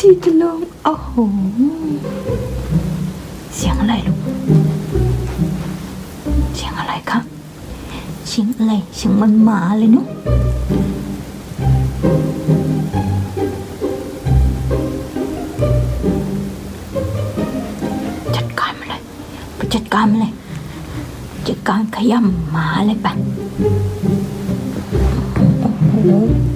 ที่จะลงโอ้โหเสียงอะไรลูกเสียงอะไรครับเสียงอะไรเสียงมันหมาเลยเนาะจัดการมันเลยไปจัดการมันเลยจัดการขย้ำหมาเลยไปโอ้โห